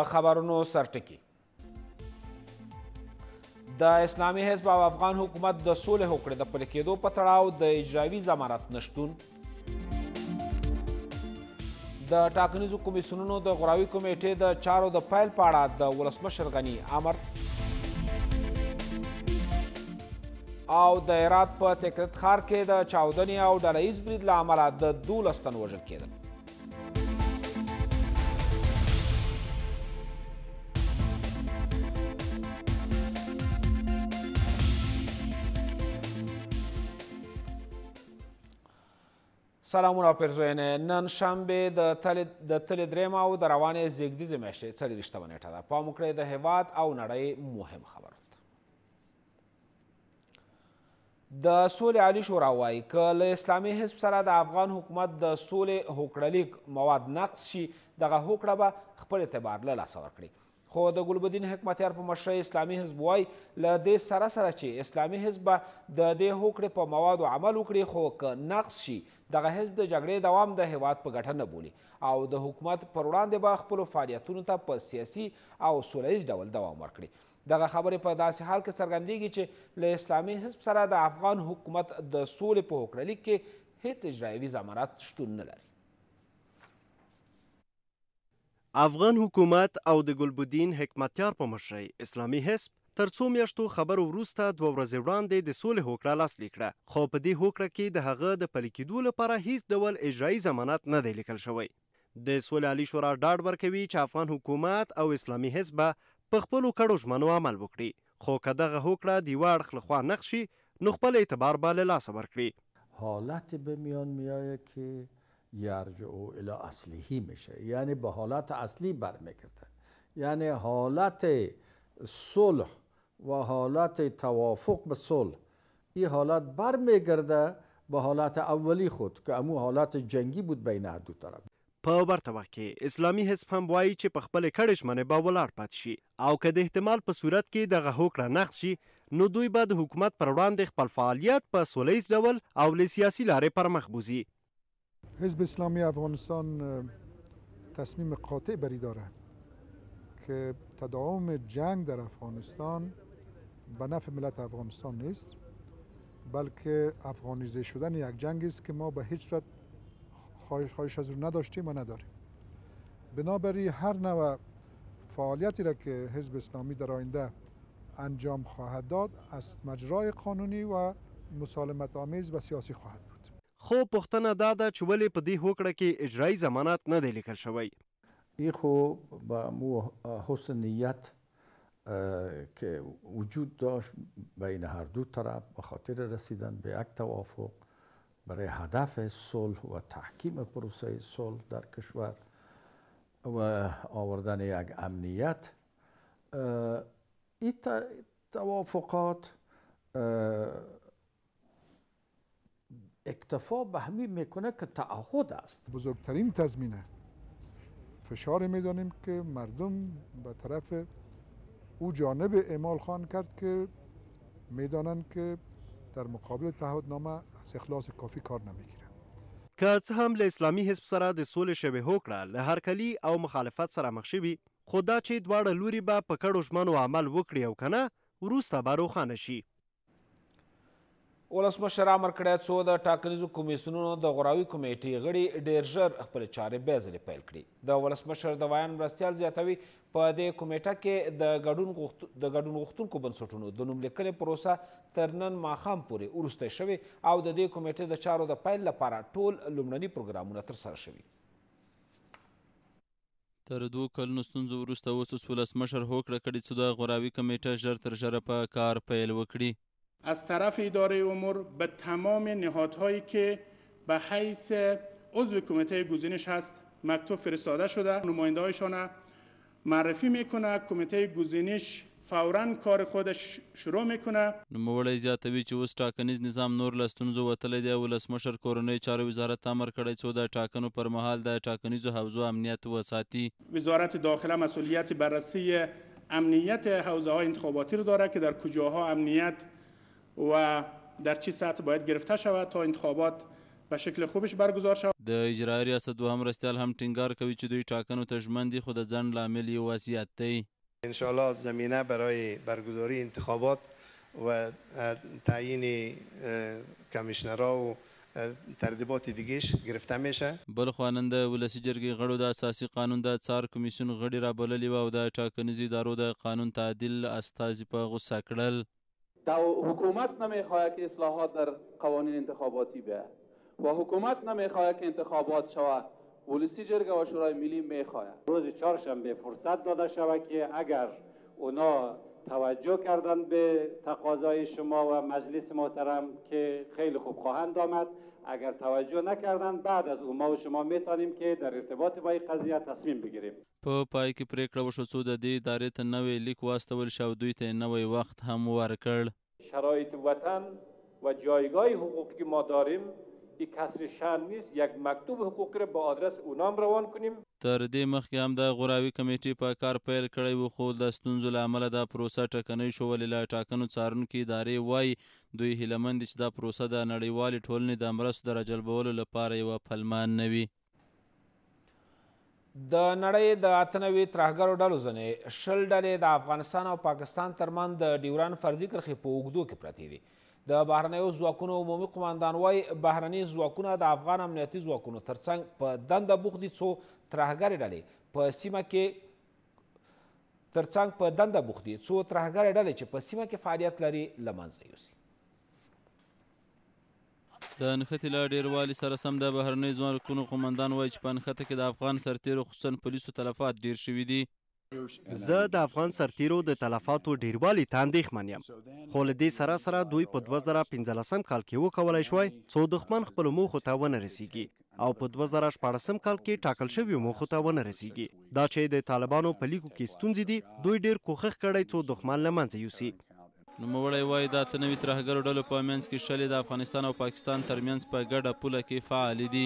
د خبرونو سرټکي د اسلامي حزب او افغان حکومت د سولې هوکړې د پلي کېدو په تړاو د اجرایوي ضمانت نشتون، د ټاکنیزو کمیسیونونو د غوراوي کمیټې د چارو د پیل په اړه د ولسمشر غني امر، او د هرات په تکرت ښار کې د چاودنې او ډله ییز برید له امله د 12 تن وژل کېدل. سلامونه او پیرزوینې. نن شنبې د تلې درېیمه او د روانې زیږدیزې میاشتې 24مه نیټه ده. پام وکړئ د هېواد او نړۍ مهم خبرو ته. د سولې عالي شورا وایي که له اسلامي حزب سره د افغان حکومت د سولې هوکړلیک مواد نقض شي، دغه هوکړه به خپل اعتبار له لاسه ورکړي. خو د ګلبدین حکمتیار په مشرۍ اسلامي حزب وایي له دې سره چې اسلامي حزب به د دې هوکړې په موادو عمل وکړي، خو که نقض شي دغه حزب د جګړې دوام د هیواد په ګټه نه بولي او د حکومت پر وړاندې به خپلو فعالیتونو ته په سیاسي او سوله ییز ډول دوام ورکړي. دغه خبرې په داسې حال کې څرګندېږي چې له اسلامي حزب سره د افغان حکومت د سولې په هوکړلیک کې هیڅ اجرایوي ضمانت شتون نه لري. افغان حکومت او د ګلبدین حکمتیار په مشرۍ اسلامي حزب تر څو میاشتو خبرو وروسته 2 ورځې وړاندې د سولې هوکړه لاسلیک کړه، خو په دې هوکړه کې د هغه د پلي کېدو لپاره هیڅ ډول اجرایي ضمانت نه دی لیکل شوی. د سولې عالي شورا ډاډ ورکوي چې افغان حکومت او اسلامي حزب په خپلو کړو ژمنو عمل وکړي، خو که دغه هوکړه د یوه اړخ لخوا نقض شي نو خپل اعتبار به له لاسه ورکړي. حالت به میان میآید که یرجع الی اصلیه میشه، یعنی به حالت اصلی برمیگرده، یعنی حالت صلح و حالت توافق به صلح این حالت برمیگرده به حالت اولی خود که امو حالت جنگی بود بین هر دو طرف. په ورته وخت کې اسلامي حزب هم وایي چې په خپلې کړې ژمنې به ولاړ پاتې شي او که د احتمال په صورت کې دغه هوکړه نقض شي نو دوی به د حکومت پر وړاندې خپل فعالیت په سوله ییز ډول او له سیاسي لارې پر مخ بوځي. حزب اسلامی افغانستان تصمیم قاطع بری داره که تداوم جنگ در افغانستان به نفع ملت افغانستان نیست، بلکه افغانیزه شدن یک جنگ است که ما به هیچ صورت خواهش از رو نداشتیم و نداریم. بنابراین هر نوع فعالیتی را که حزب اسلامی در آینده انجام خواهد داد از مجرای قانونی و مسالمت آمیز و سیاسی خواهد بود. خو پوښتنه دا ده چې ولې په دې هوکړه کې اجرایي ضمانت نه دی لیکل شوی. این خو با مو حسن نیت که وجود داشت بین هر دو طرف به خاطر رسیدن به یک توافق برای هدف صلح و تحکیم پروسه صلح در کشور و آوردن یک امنیت، این توافقات اکتفا به همین میکنه که تعهد است. بزرگترین تضمینه فشار میدانیم که مردم به طرف او جانب اعمال خواهند کرد که میدانند که در مقابل تعهدنامه از اخلاص کافی کار نمیگیره. که څه هم له اسلامي حزب سره د سولې شوې هوکړه له هرکلي او مخالفت سره مخ شوي، خو دا چې دواړه لوري به په کړو ژمنو عمل وکړي او که نه وروسته به روښانه شي. ولسمشر امر کړی څو د ټاکنیزو کمیسیونونو د غوراوي کمیټې غړي ډېر ژر خپلې چارې بیا ځلې پیل کړي. د ولسمشر د ویان مرستیال زیاتوي په دې کمیټه کې د ګډون غوښتونکو بنسټونو د نوملیکنې پروسه تر نن ماښام پورې وروستی شوې او د دې کمیټې د چارو د پیل لپاره ټول لومړني پروګرامونه ترسره شوي. تر 2 کلونو ستونزو وروسته اوس ولسمشر هوکړه کړې چې د غوراوي کمیټه ژر تر ژره په کار پیل وکړي. از طرف اداره امور به تمام نهادهایی که به حیث عضو کمیته گزینش هست مکتوب فرستاده شده، نماینده‌هایشان معرفی میکنه. کمیته گزینش فوراً کار خودش شروع میکنه. نوموړی زیاتوي چې اوس ټاکنیز نظام نور له ستونزو وتلی دی. ولسمشر کورنۍ چارو وزارت امر کړی څو د ټاکنو پر مهال د ټاکنیزو حوزو امنیت وساتي. وزارت داخله مسئولیت بررسی امنیت حوزه های انتخاباتی رو داره که در کجاها امنیت و در چه سطح باید گرفته شود تا انتخابات به شکل خوبش برگزار شود. د اجرایي ریاست دوهم مرستیال هم ټینګار کوي چې دوی ټاکنو ته ژمن دي، خو د ځنډ لامل یې وضعیت دی. انشاءالله زمینه برای برگزاری انتخابات و تعیین کمیشنرها و ترتیبات دیگهش گرفته میشه. بلخوا نن د ولسي جرګې غړو د اساسي قانون د څار کمیسیون غړي رابللي وو او د ټاکنیزو ادارو د قانون تعدیل استازي په غوسه کړل. حکومت نمیخواهد که اصلاحات در قوانین انتخاباتی بیاید و حکومت نمیخواهد که انتخابات شود. ولسی جرگه و شورای ملی میخواهد روز چهارشنبه فرصت داده شود که اگر اونا توجه کردن به تقاضای شما و مجلس محترم که خیلی خوب خواهند آمد، اگر توجه نکردن بعد از اون ما و شما میتونیم که در ارتباط با این قضیه تصمیم بگیریم. په پای کې پریکړه وشوه څو د دې ادارې ته نوی لیک واستول شو او دوی ته نوی وخت هم ورکړ. شرایط وطن و جایگاه حقوقی که ما داریم این کسر شأن نیست، یک مکتوب حقوقی را با آدرس اونام روان کنیم. تر دې مخکې هم د غوراوي کمیټې په کار پیل کړی و، خو د ستونزو له امله دا پروسه ټکنۍ شو. ولې له ټاکنو څارونکي ادارې وایي دوی هیله مند دي چې دا پروسه د نړیوالې ټولنې د مرستو د راجلبولو لپاره یوه پلمه نه وي. د نړۍ د 98 ترهګرو ډلو ځینې 20 ډلې د افغانستان او پاکستان ترمنځ د ډیوران فرضي کرښې په اوږدو کې پرتې دي. د بهرنیو ځواکونو عمومي قماندان وایي بهرني ځواکونه د افغان امنیتي ځواکونو ترڅنګ په دنده بوخت دي څو ترهګرې ډلې په سیمه کې چې په سیمه کې فعالیت لري له منځه یوسي. د نښتې له ډیروالي سره سم د بهرنیو ځواکونو قماندان وایي چې په نښته کې د افغان سرتیرو خصوصا پولیسو تلفات ډیر شوي دي. زه د افغان سرتیرو د تلفاتو ډیروالي ته اندېښمن یم، خو له دې سره دوی په 2015 کال کې وکولی شوی څو دښمن خپلو موخو ته ونه رسیږي او په 2014 کال کې ټاکل شویو موخو ته ونه رسیږي. دا چې د طالبانو په لیکو کې ستونزې دي، دوی ډیر کوښښ کړی څو دښمن له منځه یوسي. نوموړی وایي د 98 ترهګرو ډلو په منځ کې 20 د افغانستان او پاکستان ترمنځ په ګډه پوله کې فعالې دي.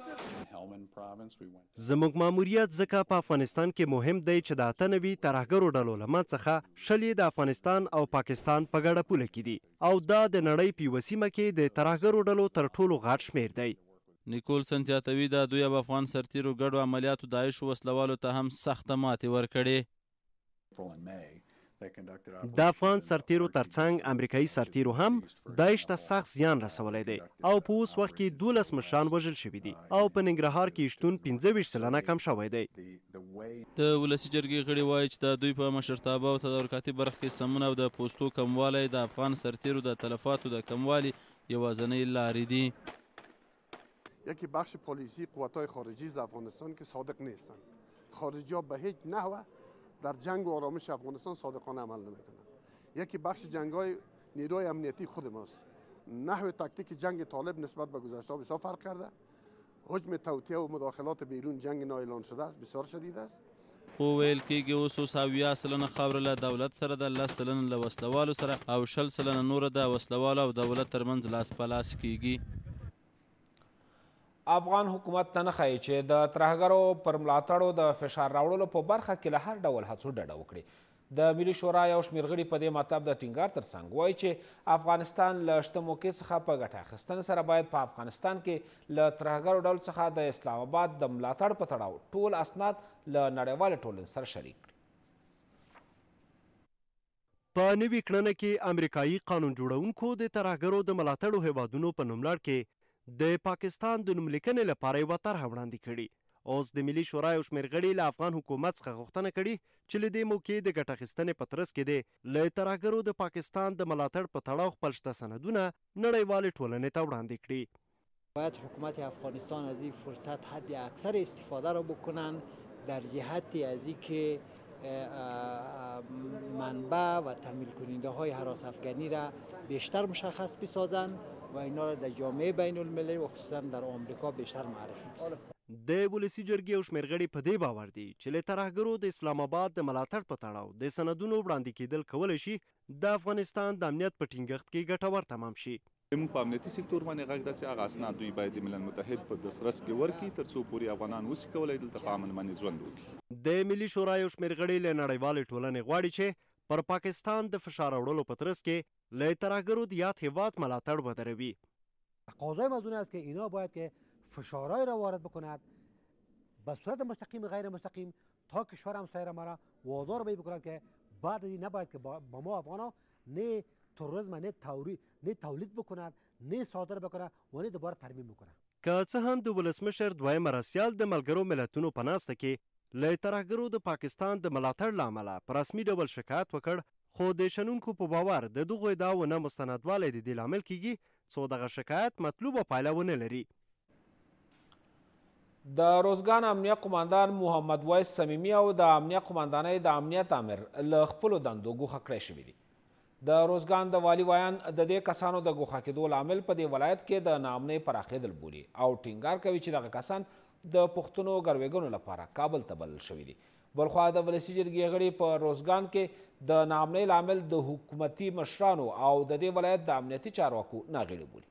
زموږ ماموریت ځکه په افغانستان کې مهم دی چې د 98 ترهګرو ډلو له منځ څخه 20 د افغانستان او پاکستان په ګډه پوله کې دي او دا د نړۍ په یوه سیمه کې د ترهګرو ډلو تر ټولو غټ شمیر دی. نیکولسن زیاتوي د دوی او افغان سرتیرو ګډو عملیاتو داعش وسلوالو ته هم سخته ماتې ورکړې. د افغان سرتیرو ترڅنګ امریکایي سرتیرو هم داعش ته سخت زیان رسولی دی او په اوس وخت کې 12 مشران وژل شوي دي او په ننګرهار کې شتون 25% کم شوی دی. د ولسي جرګې غړي وایي چې د دوی په مشرتابه او تدارکاتي برخه کې سمون او د پوستو کموالی د افغان سرتیرو د تلفاتو د کموالي یوازینۍ لارې دي. یکی بخش پلیسی قوت‌های خارجی از افغانستان که صادق نیستند. خارجی‌ها به هیچ نحو در جنگ و آرامش افغانستان صادقانه عمل نمیکنند. یکی بخش جنگ‌های نیروی امنیتی خود ماست. نحو تاکتیک جنگ طالب نسبت به گذشته بسیار فرق کرده. حجم توطئه و مداخلات بیرون جنگ نااعلان شده است بسیار شدید است. خو ویل کېږي اوس 70% خاوره له دولت سره ده، 10% له وسلوالو سره او 20% نوره د وسلوالو او دولت ترمنځ لاس په لاس کېږي. افغان حکومت ته نه ښایي چې د ترهګرو پر ملاتړو د فشار راوړلو په برخه کې له هر ډول هڅو ډډه وکړي. د ملي شورا یو شمېر غړي په دې مطلب د ټینګار ترڅنګ وایي چې افغانستان له شته موقع څخه په ګټه اخیستنې سره باید په افغانستان کې له ترهګرو ډلو څخه د اسلام آباد د ملاتړ په تړاو ټول اسناد له نړیوالې ټولنې سره شریک کړي. په نوي کړنه کې امریکایي قانون جوړونکو د ترهګرو د ملاتړو هیوادونو په نوملړ کې د پاکستان د نوملیکنې لپاره یوه طرحه وړاندې کړي. اوس د ملي شورا یو شمېر غړي له افغان حکومت څخه غوښتنه کړې چې له دې موقع د ګټه اخیستنې په ترڅ کې دی له ترهګرو د پاکستان د ملاتړ په تړاو خپل شته سندونه نړیوالې ټولنې ته وړاندې کړي. باید حکومت افغانستان از این فرصت حد اکثر استفاده را بکنن در جهت از اینکه منبع و تمویل کننده های هراس افغانی را بیشتر مشخص بسازند و اینا را در جامعه بین المللی و خصوصا در آمریکا بیشتر معرفی بسازند. د ولسي جرګې یو شمېر غړي په دې باور دي چې له ترهګرو د اسلام آباد د ملاتړ په تړاو د سندونو وړاندې کېدل کولی شي د افغانستان د امنیت په ټینګښت کې ګټور تمام شي. موږ په امنیتي سکتور باندې غږ داسې هغه اسناد دوی باید د ملل متحد په دسترس کې ورکړي تر څو پورې افغانان وسي کولی دلته په امن باندې ژوند وکړي. د ملي شورا یو شمېر غړي له نړیوالې ټولنې غواړي چې پر پاکستان د فشار راوړلو په ترڅ کې له ترهګرو د یاد هېواد ملاتړ ودروي. تقاضای مزونه است که اینا باید که فشارهای را وارد بکند به صورت مستقیم غیر مستقیم تا کشور همسایه ما را وادار به بکند که بعد از این نباید که با ما افغانا نه تروریسم نه تولید بکند نه صادر بکند و نه دوباره ترمیم بکند. که څه هم د ولسمشر دویم مرستیال د ملګرو ملتونو په ناسته کې له ترهګرو د پاکستان د ملاتړ له امله په رسمي ډول شکایت وکړ، خو د شنونکو په باور د دغو ادعاو نه مستندوالی د دې لامل کیږي څو دغه شکایت مطلوبه پایله ونه لري. د روزګان امنیه قماندان محمد ویس صمیمي او د امنیه قماندانۍ د امنیت امر له خپلو دندو ګوښه کړی شوي دي. د روزګان د والي ویان د دې کسانو د ګوښه کېدو لامل په دې ولایت کې د ناامنۍ پراخېدل بولي او ټینګار کوي چې دغه کسان د پښتنو ګروېږنو لپاره کابل ته بلل شوي دي. بلخوا د ولسي جرګې غړي په روزګان کې د ناامنۍ لامل د حکومتي مشرانو او د دې ولایت د امنیتي چارواکو ناغېړي بولي.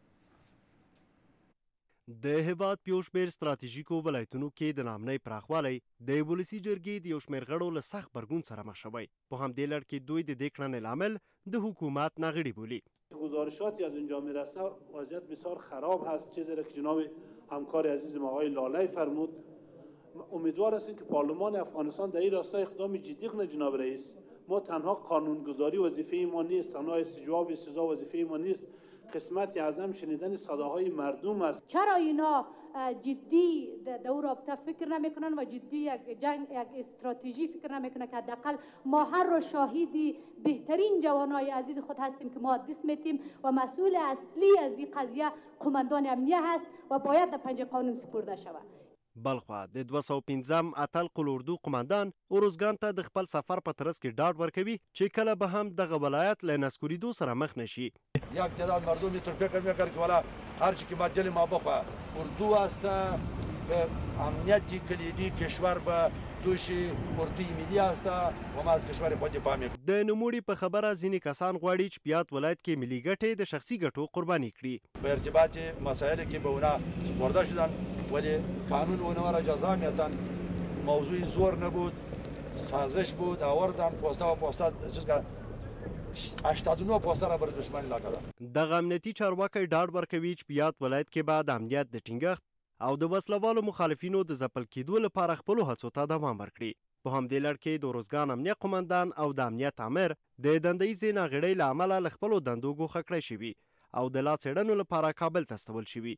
د هیواد په یو شمېر ستراتیژیکو ولایتونو کې د ناامنۍ پراخوالی د ولسي جرګې د یو شمېر غړو له سخت غبرګون سره مخ شوی. په همدې لړ کې دوی د دې کړنې لامل د حکومت ناغړي بولي. گزارشاتی از اینجا میرسه وضعیت بسیار خراب هست، چیزی را که جناب همکار عزیزم آقای لالی فرمود. امیدوار هستیم که پارلمان افغانستان در این راستا اقدام جدی کنه. جناب رئیس، ما تنها قانونگذاری وظیفه ما نیست، تنها استجواب سزا وظیفه ما نیست، قسمتی اعظم شنیدن صداهای مردم است. چرا اینا جدی در رابطه فکر نمیکنن و جدی یک استراتژی فکر نمیکنن که حداقل ما هر رو شاهدی بهترین جوانای عزیز خود هستیم که ما دست میتیم و مسئول اصلی از این قضیه قماندان امنیه هست و باید در پنجه قانون سپرده شود. بلخوا د 215 اتل قلوردو قماندان اوروزګان ته د خپل سفر په ترڅ کې ډاډ ورکوي چې کله به هم دغه ولایت له نسکوریدو سره مخ نشي. یک تعداد مردم میتونه فکر میکرد که والا هر چی که ما دل ما بخواه اردو است که امنیتی کلیدی کشور به دوش اردوی ملی است و ما از کشور خود دفاع میکنیم. د نوموړي په خبره ځینې کسان غواړي چې پیات ولایت کې ملي ګټې د شخصي ګټو قرباني کړي. به ارتباط مسائل که به اونا سپرده شدن ولی قانون اونا را جزا میتن، موضوع زور نبود، سازش بود، آوردن پوسته و پوسته چیز که 89 پوسته را بر دشمن لاګه. دغه امنیتي چارواکی ډاډ ورکوي چې پیات ولایت کې به د امنیت د ټینګښت او د وسلوالو مخالفینو د ځپل کېدو لپاره خپلو هڅو ته دوام ورکړي. په همدې لړ کې د روزګان امنیه قماندان او د امنیت امر د دندهیزې ناغېړۍ له امله له خپلو دندو ګوښه کړی شوي او د لا څېړنو لپاره کابل ته استول شوي.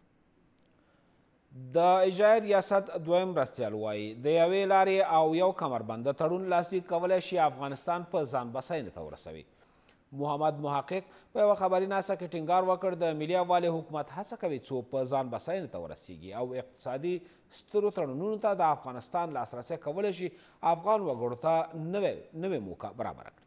د اجرایه ریاست دویم مرستیال وایي د یوې لارې او یو کمربند د تړون لاسلیک کولی شي افغانستان په ځان بساینې ته ورسوي. محمد محقق په یوه خبري ناسه کې ټینګار وکړ د ملي یووالي حکومت هڅه کوي څو په ځان بساینې ته ورسیږي او اقتصادي سترو تړونونو ته د افغانستان لاسرسی کولی شي افغان وګړو ته نوې موقع برابره کړي.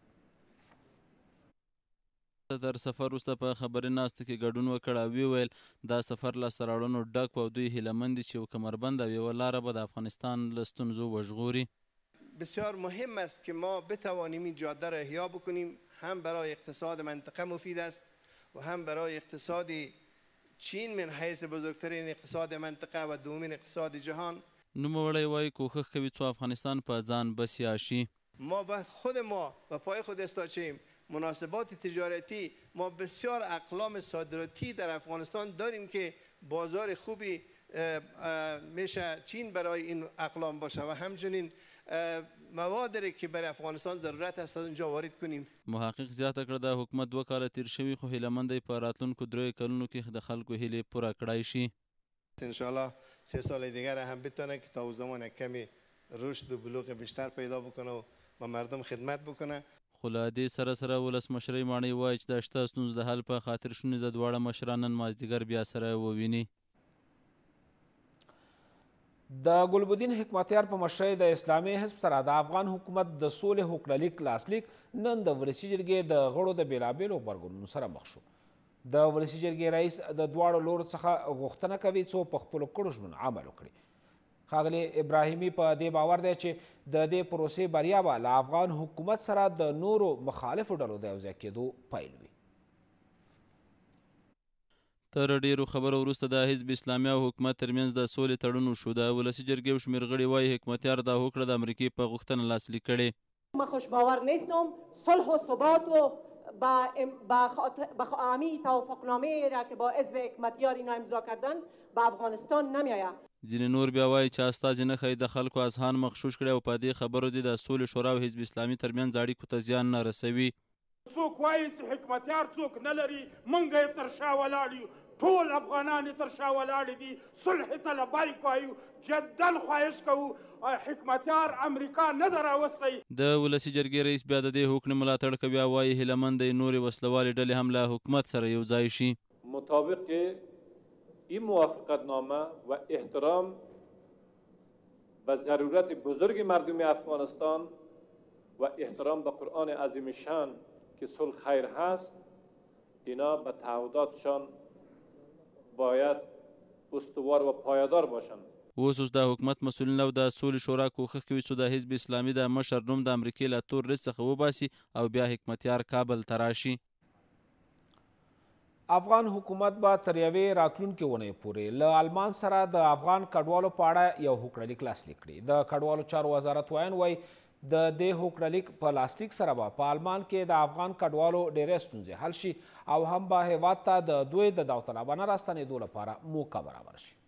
تر سفر وروسته په خبري ناسته کې ګډون وکړ او ویل دا سفر له سرحدونو ډک و دوی هیلهمند دي چې یو کمربند او یوه لاره به د افغانستان له ستونزو وژغوري. بسیار مهم است که ما بتوانیم این جاده را احیا بکنیم، هم برای اقتصاد منطقه مفید است و هم برای اقتصاد چین من حیث بزرگترین اقتصاد منطقه و دومین اقتصاد جهان. نوموړی وایي کوښښ کوي څو افغانستان په ځان بسیا شي. ما باید خود ما و پای خود استاچیم. مناسبات تجارتی ما بسیار اقلام صادراتی در افغانستان داریم که بازار خوبی میشه چین برای این اقلام باشه و همچنین موادی که برای افغانستان ضرورت است از اونجا وارد کنیم. محقق زیاته کړه د حکومت 2 کاله تیر شوي خو هیلهمند دی په راتلونکو 3 کلونو کې د خلکو هیلې پوره کړای شي. انشاءالله 3 سال دیگر هم بتونه که تا اون زمان کمی رشد و بلوغ بیشتر پیدا بکنه و مردم خدمت بکنه. خو له دې سره سره ولسمشرۍ ماڼۍ وایي چې د شته ستونزو د حل په خاطر شونې د دواړه مشران نن مازدیګر بیا سره وویني. د ګلبدین حکمتیار په مشرۍ د اسلامي حزب سره د افغان حکومت د سولې هوکړلیک لاسلیک نن د ولسي جرګې د غړو د بېلابېلو غبرګونونو سره مخ شو. د ولسي جرګې رئیس د دواړو لورو څخه غوښتنه کوي څو په خپلو کړو ژمنو عمل وکړي. ښاغلي ابراهیمي په دې باور دی چې د دې پروسې بریا به له افغان حکومت سره د نورو مخالفو ډلو د یوځای کېدو پیل وي. تر ډیرو خبرو وروسته د حزب اسلامي او حکومت ترمنځ د سولې تړون وشو. د ولسي جرګې یو شمېر غړي وایي حکمتیار دا هوکړه د امریکې په غوښتنه لاسلیک کړې. ما خوشباور نیستم. صلح و ثبات و با همین توافقنامه را که با حزب حکمتیار اینا امضا کردن به افغانستان نمیآید. ځینې نور بیا وایي چې استازي نه ښایي د خلکو اذهان مغشوش کړي او په دې خبرو دي د سولې شورا او حزب اسلامي ترمنځ اړیکو ته زیان نه رسوي. څوک وایي چې حکمتیار څوک نه لري، موږ یې تر شا ولاړ یو، ټول افغانان یې تر شا ولاړ دي، صلح طلبایک وایو، جدا خواهش کوو حکمتیار امریکا نه ده راوستی. د ولسي جرګې رئیس بیا د دې هوکړې ملاتړ کوي او وایي هیله مند دی نورې وسلوالې ډلې هم له حکومت سره یو ځای شي. مطابق این موافقت نامه و احترام به ضرورت بزرگ مردم افغانستان و احترام به قرآن عظیم شان که صلح خیر هست، اینا به تعهداتشان باید استوار و پایدار باشند. اوس د حکومت مسئولین او د سولې شورا کوښښ کوي چې د حزب اسلامي د مشر نوم د امریکې له تور لیست څخه وباسي او بیا حکمتیار کابل ته راشي. افغان حکومت به تر یوې راتلونکې اونۍ پورې له آلمان سره د افغان کډوالو په اړه یو هوکړلیک لاسلیک کړي. د کډوالو چارو وزارت وایي د دې هوکړلیک په لاسلیک سره به په آلمان کې د افغان کډوالو ډېرې ستونزې حل شي او هم به هیواد ته د دوی د داوطلبانه راستنېدو لپاره موقع برابر شي.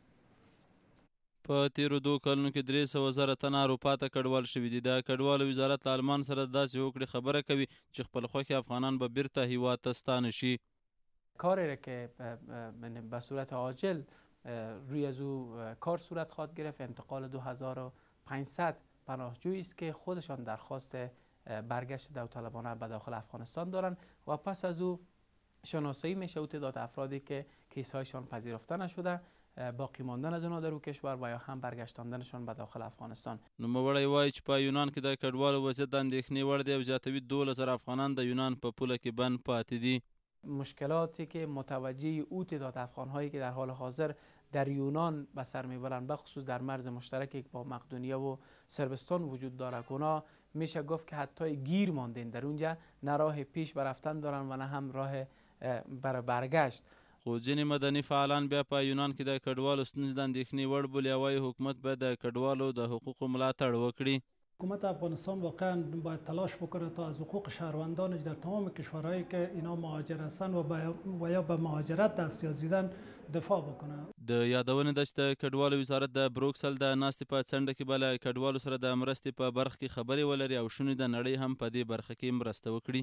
په تیرو 2 کلونو کې 300,000 تنه اروپا ته کډوال شوي دي. د کډوالو وزارت له آلمان سره داسې هوکړې خبره کوي چې خپل خوښې افغانان به بیرته هیواد ته ستانه شي. کاری را که به صورت عاجل روی از او کار صورت خواهد گرفت انتقال 2500 پناهجویی است که خودشان درخواست برگشت داوطلبانه به داخل افغانستان دارند و پس از او شناسایی میشه او تعداد افرادی که کیسهایشان پذیرفته نشده باقی ماندن از اونها در او کشور و یا هم برگشتاندنشان به داخل افغانستان. نوموړی وایي چې په یونان کې د کډوالو وضعیت د اندېښنې وړ دی او زیاتوي 12,000 افغانان د یونان په پوله کې بند پاتې دي. مشکلاتی که متوجه او تعداد افغانهایی که در حال حاضر در یونان به سر میبرند بخصوص در مرز مشترکی که با مقدونیه و صربستان وجود داره اونا میشه گفت که حتی گیر ماندین در اونجا نه راه پیش برفتن دارن و نه هم راه بر برگشت. خو ځینې مدني فعالان بیا په یونان کې د کډوالو ستونزې د اندېښنې وړ بولي او وایي حکومت باید د کډوالو د حقوقو ملاتړ وکړي. حکومت افغانستان واقعا باید تلاش بکنه تا از حقوق شهروندانش در تمام کشورهایی که اینا مهاجر هستند و یا به مهاجرت دست یازیدن دفاع بکنه. د یادونې ده چې د کډوالو وزارت د بروکسل د ناستې په څنډه کې به له کډوالو سره د مرستې په برخه کې خبرې ولري او شونې د نړۍ هم په دې برخه کې مرسته وکړي.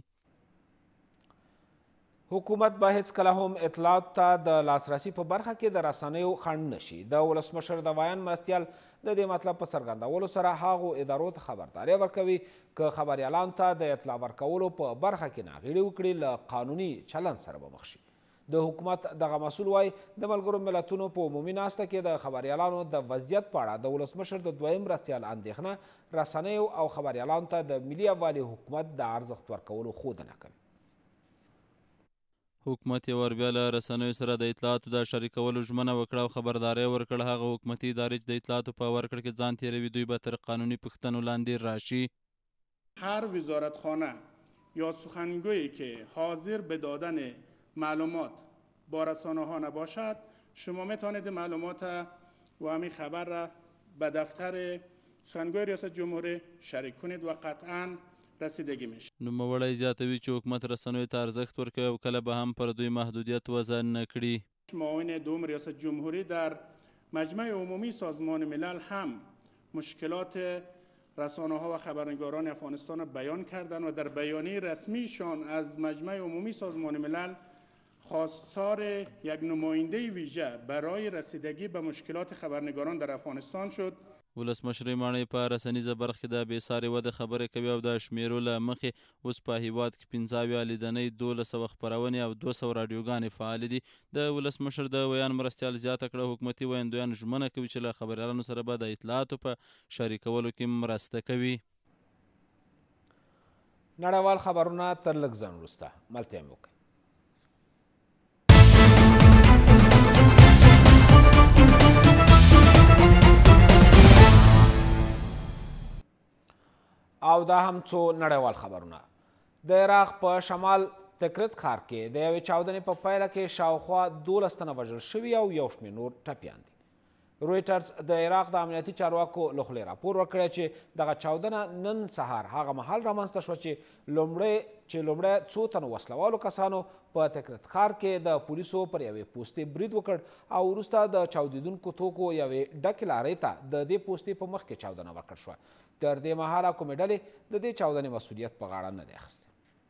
حکومت به هیڅکله هم اطلاعاتو ته د لاسرسي په برخه کې د رسنیو خنډ نشي. د ولسمشر د ویان مرستیال د دې مطلب په څرګندولو سره هغو ادارو ته خبرداری ورکوي که خبریالانو ته د اطلاع ورکولو په برخه کې ناغېړي وکړي له قانوني چلند سره به مخ شي. د حکومت دغه مسؤل وایي د ملګرو ملتونو په عمومي ناسته کې د خبریالانو د وضعیت په اړه د ولسمشر د دویم مرستیال اندېښنه رسنیو او خبریالانو ته د ملي یووالي حکومت د ارزښت ورکولو ښودنه کوي. حکومت یې وربیا له رسنیو سره د اطلاعاتو د شریکولو ژمنه وکړه او خبرداری ورکړ. هغه حکومتي ادارې چې د اطلاعاتو په ورکړه کې ځان تېروي دوی به تر قانوني پوښتنو لاندې راشي. هر وزارتخانه یا سخنگویی که حاضر به دادن معلومات با رسانه ها نباشد شما میتونید معلومات و همین خبر را به دفتر سخنگوی ریاست جمهوری شریک کنید و قطعاً رسیدگی میشه. نوموړی زیاتوي چې حکومت رسنیو ته ارزښت ورکوي او کله به هم پر دوی محدودیت وضع نه کړي. معاون دوم ریاست جمهوری در مجمع عمومی سازمان ملل هم مشکلات رسانه ها و خبرنگاران افغانستان را بیان کردند و در بیانیه رسمیشان از مجمع عمومی سازمان ملل خواستار یک نماینده ویژه برای رسیدگی به مشکلات خبرنگاران در افغانستان شد. ولسمشر ماڼۍ په رسنیزه برخه کې د بېسارې ودې خبرې کوي او د شمیرو له مخې اوس په هیواد کې 15 لیدنۍ 1200 خپرونې او 200 راډیوګانې فعالې دي. د ولسمشر د ویان مرستیال زیاته کړه حکومتي ویاندویان ژمنه کوي چې له خبریالانو سره به د اطلاعاتو په شریکولو کې مرسته کوي. نړیوال خبرونه تر لږ ځنډ وروسته ملتیا مې وکړئ. او دا هم څو نړیوال خبرونه. د عراق په شمال تکرت ښار کې د یوې چاودنې په پایله کې شاوخوا 12 تنه وژل شوي او یو شمېر نور ټپیان دي. رویټرز د عراق د امنیتي چارواکو له خولې راپور ورکړی چې دغه چاودنه نن سهار هغه مهال رامنځته شوه چې لومړی څو تنو وسلوالو کسانو په تکرت ښار کې د پولیسو پر یوې پوستې برید وکړ او وروسته د چاودېدونکو توکو یوې ډکې لارۍ ته د دې پوستې په مخ کې چاودنه وکړل شوه. تر دې مهاله کومې ډلې د دې چاودنې مسؤلیت په غاړه نه دی اخیستی.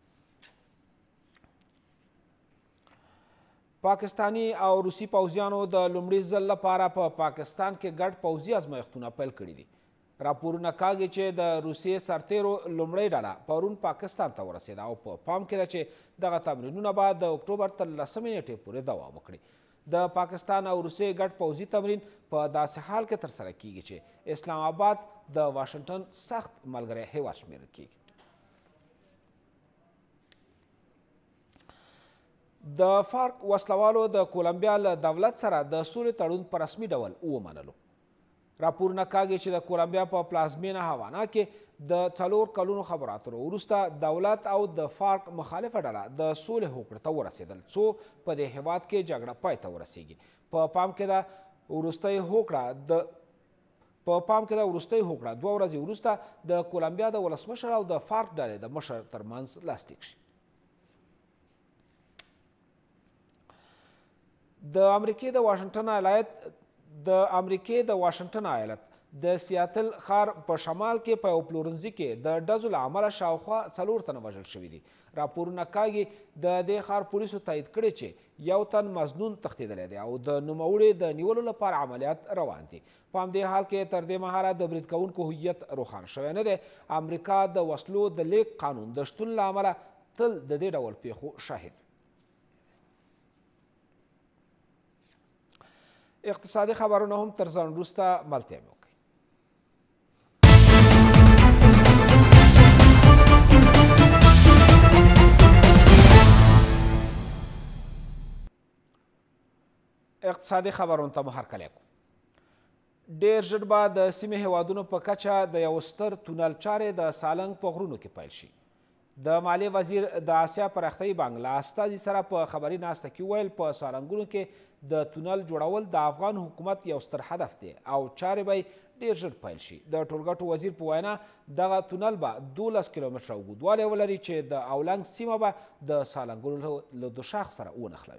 پاکستانی او روسي پوځیانو د لومړي ځل لپاره په پاکستان کې ګډ پوځي ازمایښتونه پیل کړي دي. راپورونه کاږي چې د روسیې سرتیرو لومړۍ ډله پرون پاکستان ته ورسېده او په پام کې ده چې دغه تمرینونه به د اکتوبر تر 10مې نیټې پورې دوام وکړي. د پاکستان او روسیې ګډ پوځي تمرین په داسې حال کې ترسره کیږي چې اسلام آباد د واشنګټن سخت ملګری هیواد شمیرل کیږي. د فارک وسلوالو د کولمبیا له دولت سره د سولې تړون په رسمي ډول ومنلو. راپورونه کاږي چې د کولمبیا په پلازمینه هاوانا کې د 4 کلونو خبرو اترو وروسته دولت او د فارک مخالفه ډله د سولې هوکړې ته ورسېدل څو په دې هیواد کې جګړه پای ته ورسیږي. په پام کې ده وروستۍ هوکړه 2 ورځې وروسته د کولمبیا د ولسمشر او د فارک ډلې د مشر ترمنځ لاسلیک شي. د امریکې د واشنګټن ایالت د سیاتل ښار په شمال کې په یو پلورنځي کې د ډزو له امله شاوخوا 4 تنه وژل شوي دي. راپورونه کاږي د دې ښار پولیسو تایید کړي چې یو تن مظنون تښتېدلی دی او د نوموړي د نیولو لپاره عملیات روان دي. په همدې حال کې تر دې مهاله د برید کوونکو هویت روښانه شوی نه دی. امریکا د وسلو د لیږد قانون د شتون له امله تل د دې ډول پیښو شاهد. اقتصادي خبرونه هم تر ځان وروسته ملتیا مې وکړئ. اقتصادي خبرونو ته مو هرکلی کوو. ډېر ژر به د سیمې هیوادونو په کچه د یو ستر تونل چارې د سالنګ په غرونو کې پیل شي. د مالیې وزیر د آسیا پراختیایي بانک له استازي سره په خبري ناسته کې ویل په سالنګونو کې د تونل جوړول د افغان حکومت یو ستر هدف دی او چارې به ډېر ژر پیل شي. د ټولګټو وزیر په وینا دغه تونل به 12 کیلومتره اوږدوالی ولري چې د اولنګ سیمه به د سالنګونو له دوشاخ سره ونښلوي.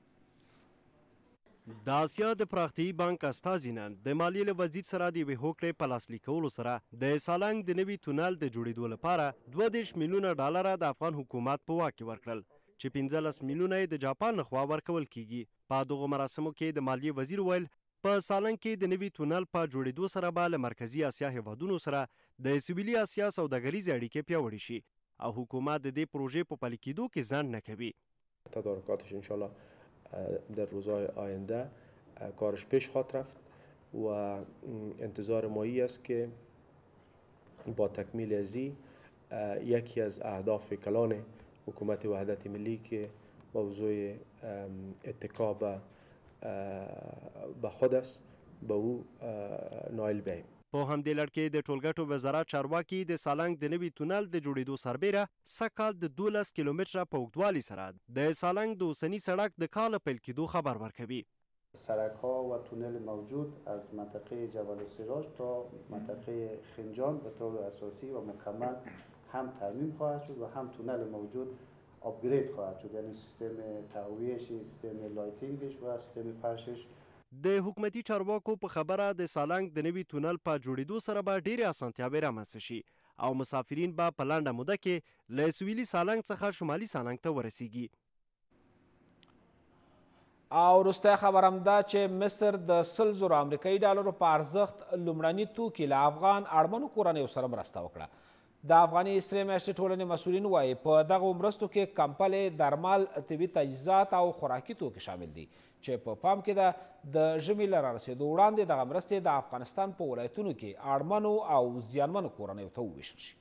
د آسیا د پراختیایي بانک استازي نن د مالیې له وزیر سره د یوې هوکړې په لاسلیک کولو سره د سالنګ د نوي تونل د جوړېدو لپاره 32 میلیونه ډالره د افغان حکومت په واک کې ورکړل چې 15 میلیونه یې د جاپان لخوا ورکول کیږي. په دغو مراسمو کې د مالیې وزیر ویل په سالنګ کې د نوي تونل په جوړېدو سره به له مرکزي آسیا هیوادونو سره د سویلي آسیا سوداګریزې اړیکې پیاوړې شي او حکومت د دې پروژې په پلي کېدو کې ځنډ نه کوي. تدارکاتش انشالله در روزهای آینده کارش پیش خواهد رفت و انتظار ما است که با تکمیل ازی یکی از اهداف کلان حکومت وحدت ملی که موضوع اتکا به خود است به او نائل بیم. په همدې لړ کې د ټولګټو وزارت چارواکي د سالنګ د نوي تونل د جوړېدو سربیره سږ کال د 12 کیلومتره په اوږدوالي سره د سالنګ د اوسني سړک د کال پیل کېدو خبر ورکوي. سرک‌ها و تونل موجود از منطقه جبل السراج تا منطقه خنجان به طور اساسی و مکمل هم ترمیم خواهد شد و هم تونل موجود آپگرید خواهد شد، یعنی سیستم تهویه‌اش، سیستم لایتینگش و سیستم فرشش. د حکومتي چارواکو په خبره د سالنګ د نوي تونل په جوړېدو سره به ډېرې اسانتیاوې رامنځته شي او مسافرین به په لنډه موده کې له سویلي سالنګ څخه شمالي سالنګ ته ورسیږي. او وروستی خبر هم دا چې مصر د 100,000 امریکایي ډالرو په ارزښت لومړني توکي له افغان اړمنو کورنیو سره مرسته وکړه. د افغاني سرې میاشتې ټولنې مسؤلین وایي په دغو مرستو کې کمپلې، درمل، طبي تجهیزات او خوراکي توکي شامل دي چې په پام کې ده د ژمي له رارسېدو وړاندې دغه مرستې د افغانستان په ولایتونو کې اړمنو او زیانمنو کورنیو ته وویشل شي.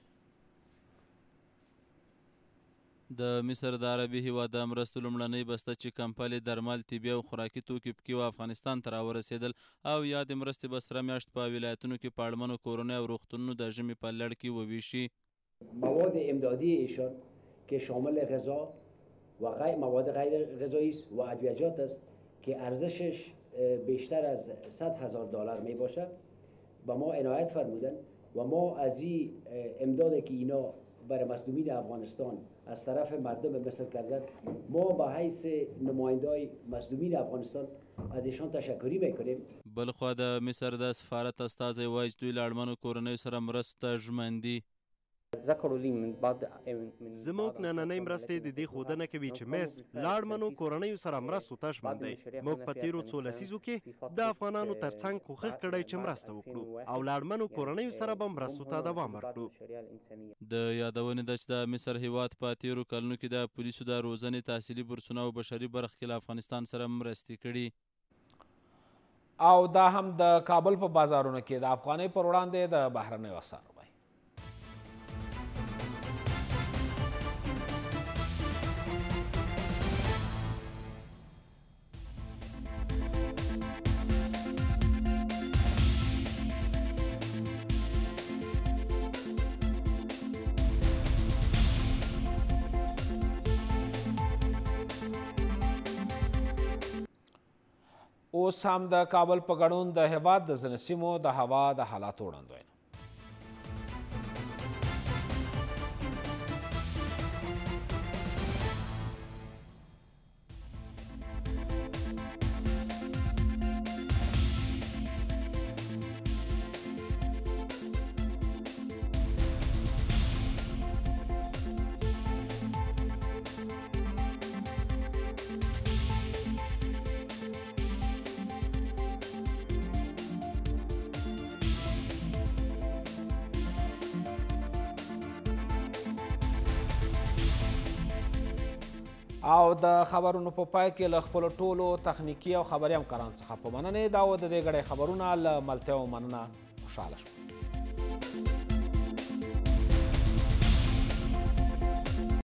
د مصر د عربي هیواد د مرستو لومړنۍ بسته چې کمپلې، درمل، طبي او خوراکي توکي پکې و افغانستان ته راورسېدل او یا د مرستې به سره میاشت په ولایتونو کې په اړمنو کورنیو او روغتونونو د ژمي په لړ کې وویشي. مواد امدادی ایشان که شامل غذا و مواد غیر غذایی است و ادویجات است که ارزشش بیشتر از 100,000 دلار می باشد به ما عنایت فرمودن و ما از این امدادی که اینا برای مظلومین افغانستان از طرف مردم مصر کردن ما به حیث نمایندای مظلومین افغانستان از ایشان تشکری میکنیم. بلخوا د مصر د سفارت استازی وایي چې دوی له اړمنو کورنیو سره مرستو ته ژمن دي. زموږ نننۍ مرستې د دې ښودنه کوي چې مصر له اړمنو کورنیو سره مرستو ته ژمن دی. موږ په تیرو څو لسیزو کې د افغانانو ترڅنګ کوښښ کړی چې مرسته وکړو او له اړمنو کورنیو سره به مرستو ته دوام ورکړو. د یادونې ده چې د مصر هیواد په تیرو کلونو کې د پولیسو د روزنې تحصیلي بورسونه او بشري برخه کې له افغانستان سره مرستې کړي. او دا هم د کابل په بازارونو کې د افغانۍ پر وړاندې د بهرنیو اسعارو بیه. اوس هم د کابل په ګډون د هیواد د ځینو سیمو د هوا د حالاتو وړاندوینه. او د خبرونو په پای کې له خپلو ټولو تخنیکي او خبري همکارانو څخه په مننې دا و د دې ګډې خبرونه له ملتیا و مننه. خوشحاله شوم.